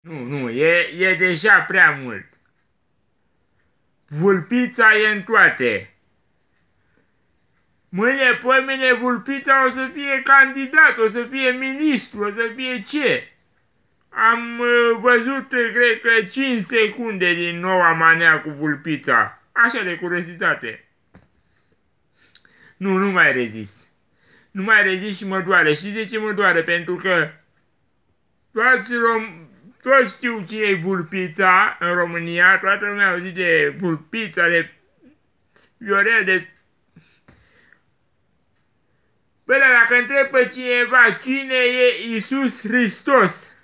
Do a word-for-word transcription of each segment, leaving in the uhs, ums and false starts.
Nu, nu, e, e deja prea mult. Vulpița e în toate. Mâine, poimine, Vulpița o să fie candidat, o să fie ministru, o să fie ce? Am uh, văzut, cred că, cinci secunde din noua manea cu Vulpița. Așa de curățizate. Nu, nu mai rezist. Nu mai rezist și mă doare. Știți de ce mă doare? Pentru că toți, rom toți știu cine e Vulpița în România, toată lumea a auzit de Vulpița, de Viorel, de... Păi, dar dacă întreb pe cineva cine e Iisus Hristos,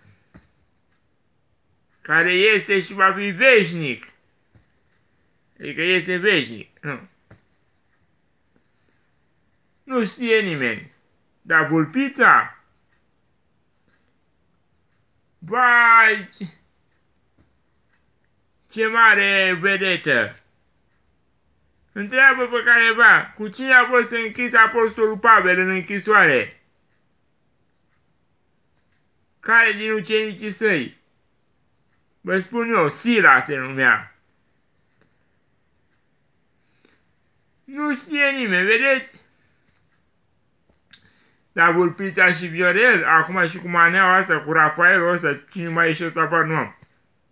care este și va fi veșnic, adică este veșnic, nu. Nu știe nimeni. Dar Vulpița? Vai, ce mare vedetă! Întreabă pe careva, cu cine a fost închis apostolul Pavel în închisoare? Care din ucenicii săi? Vă spun eu, Sila se numea. Nu știe nimeni, vedeți? Dar Vulpița și Viorel, acum și cu maneaua asta, cu Rafaelul ăsta, cine mai ieșe să apar, nu am.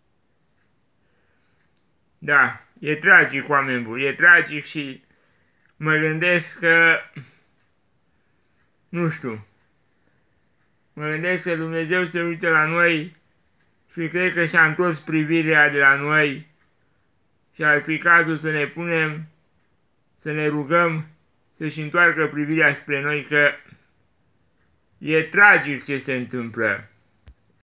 Da, e tragic, oameni buni, e tragic și mă gândesc că, nu știu, mă gândesc că Dumnezeu se uită la noi și cred că și-a întors privirea de la noi și ar fi cazul să ne punem, să ne rugăm să-și întoarcă privirea spre noi, că e tragic ce se întâmplă.